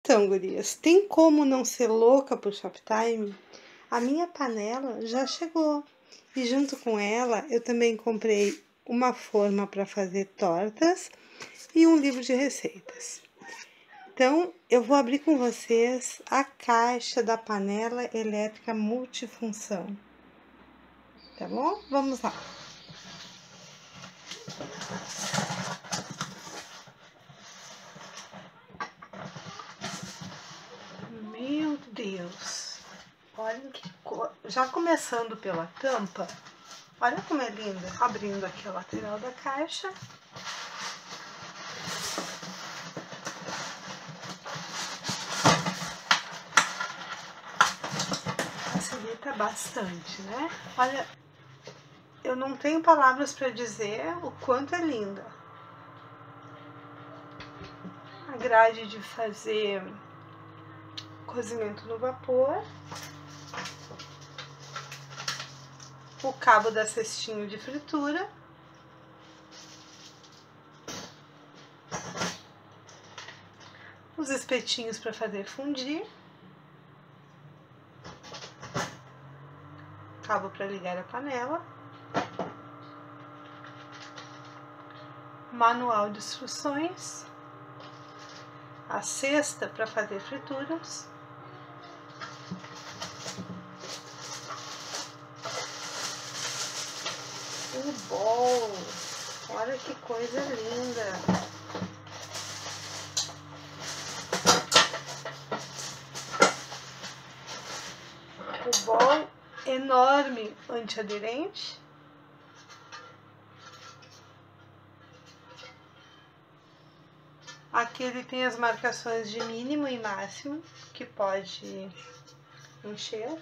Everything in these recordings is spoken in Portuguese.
Então, gurias, tem como não ser louca por Shoptime? A minha panela já chegou e junto com ela eu também comprei uma forma para fazer tortas e um livro de receitas. Então, eu vou abrir com vocês a caixa da panela elétrica multifunção, tá bom? Vamos lá. Meu Deus! Olha que cor. Já começando pela tampa, olha como é linda. Abrindo aqui a lateral da caixa. Facilita bastante, né? Olha, eu não tenho palavras para dizer o quanto é linda. A grade de fazer cozimento no vapor. O cabo da cestinho de fritura. Os espetinhos para fazer fundir. Cabo para ligar a panela. Manual de instruções. A cesta para fazer frituras. O bowl. Olha que coisa linda. O bowl enorme antiaderente. Aqui ele tem as marcações de mínimo e máximo que pode encher.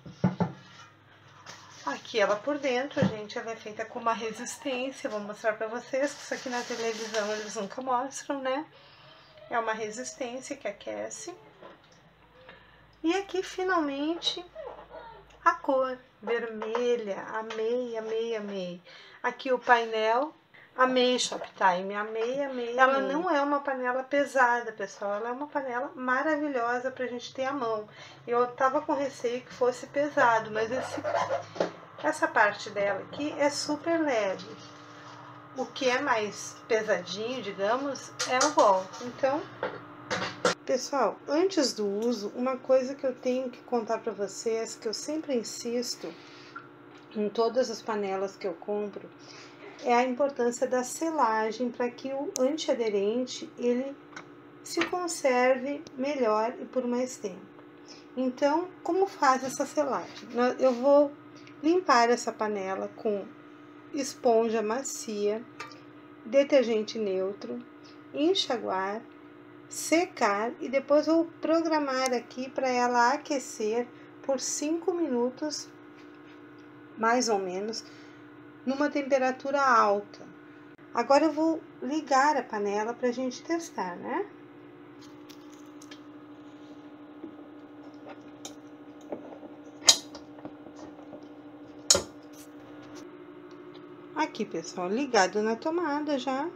Aqui ela por dentro, gente, ela é feita com uma resistência. Vou mostrar pra vocês, que isso aqui na televisão eles nunca mostram, né? É uma resistência que aquece. E aqui, finalmente, a cor vermelha. Amei, amei, amei. Aqui o painel. Amei Shoptime, amei, amei. Ela não é uma panela pesada, pessoal. Ela é uma panela maravilhosa pra gente ter à mão. Eu tava com receio que fosse pesado, mas essa parte dela aqui é super leve. O que é mais pesadinho, digamos, é o bowl. Então, pessoal, antes do uso, uma coisa que eu tenho que contar pra vocês, que eu sempre insisto em todas as panelas que eu compro, é a importância da selagem para que o antiaderente ele se conserve melhor e por mais tempo. Então, como faz essa selagem? Eu vou limpar essa panela com esponja macia, detergente neutro, enxaguar, secar e depois vou programar aqui para ela aquecer por 5 minutos, mais ou menos, numa temperatura alta. Agora eu vou ligar a panela pra gente testar, né? Aqui, pessoal, ligado na tomada já.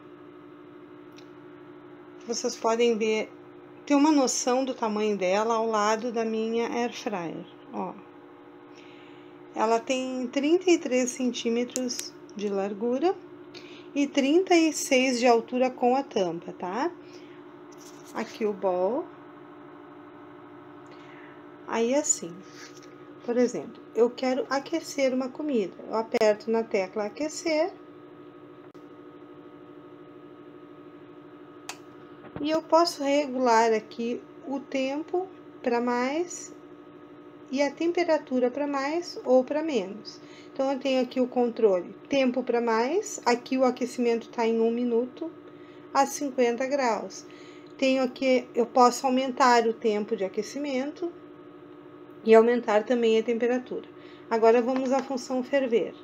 Vocês podem ver, ter uma noção do tamanho dela ao lado da minha air fryer, ó. Ela tem 33 centímetros de largura e 36 de altura com a tampa, tá? Aqui o bowl. Aí, assim, por exemplo, eu quero aquecer uma comida. Eu aperto na tecla aquecer. E eu posso regular aqui o tempo para mais e a temperatura para mais ou para menos. Então, eu tenho aqui o controle tempo para mais. Aqui o aquecimento está em 1 minuto a 50 graus. Tenho aqui, eu posso aumentar o tempo de aquecimento e aumentar também a temperatura. Agora, vamos à função ferver.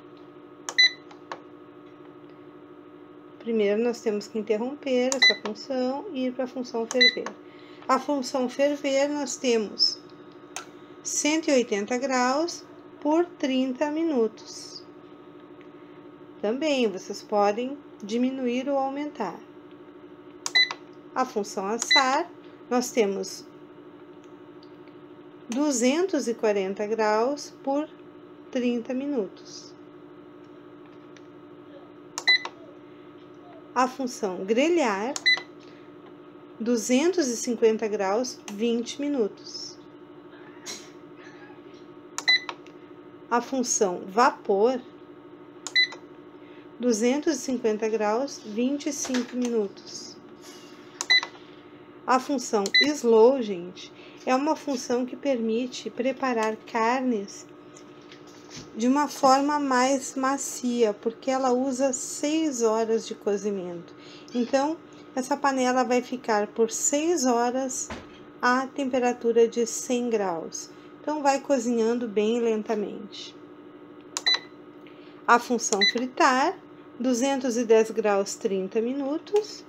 Primeiro, nós temos que interromper essa função e ir para a função ferver. A função ferver, nós temos 180 graus por 30 minutos. Também, vocês podem diminuir ou aumentar. A função assar, nós temos 240 graus por 30 minutos. A função grelhar, 250 graus, 20 minutos. A função vapor, 250 graus, 25 minutos. A função slow, gente, é uma função que permite preparar carnes de uma forma mais macia, porque ela usa 6 horas de cozimento. Então, essa panela vai ficar por 6 horas a temperatura de 100 graus. Então, vai cozinhando bem lentamente. A função fritar, 210 graus, 30 minutos.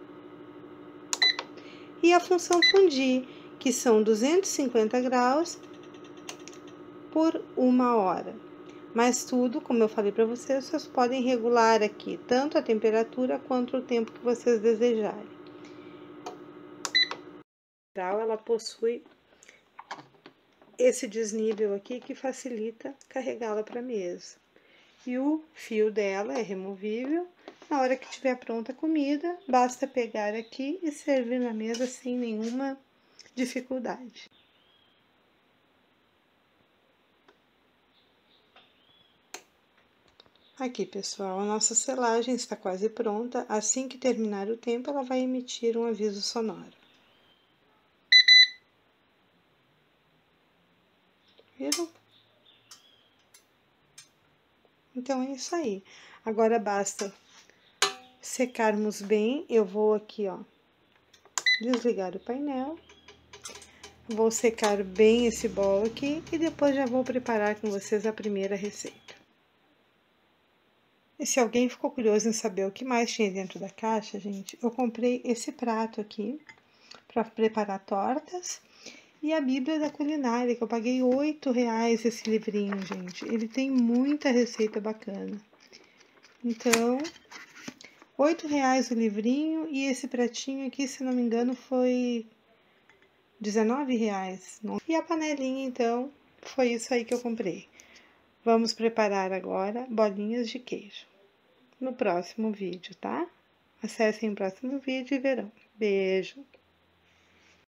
E a função fundir, que são 250 graus por 1 hora. Mas tudo, como eu falei para vocês podem regular aqui, tanto a temperatura quanto o tempo que vocês desejarem. Ela possui esse desnível aqui que facilita carregá-la para a mesa. E o fio dela é removível. Na hora que estiver pronta a comida, basta pegar aqui e servir na mesa sem nenhuma dificuldade. Aqui, pessoal, a nossa selagem está quase pronta. Assim que terminar o tempo, ela vai emitir um aviso sonoro. Viram? Então, é isso aí. Agora, basta secarmos bem. Eu vou aqui, ó, desligar o painel. Vou secar bem esse bolo aqui e depois já vou preparar com vocês a primeira receita. E se alguém ficou curioso em saber o que mais tinha dentro da caixa, gente, eu comprei esse prato aqui para preparar tortas e a Bíblia da Culinária, que eu paguei R$8 esse livrinho, gente. Ele tem muita receita bacana. Então, R$8 o livrinho e esse pratinho aqui, se não me engano, foi R$19. E a panelinha, então, foi isso aí que eu comprei. Vamos preparar agora bolinhas de queijo no próximo vídeo, tá? Acessem o próximo vídeo e verão. Beijo!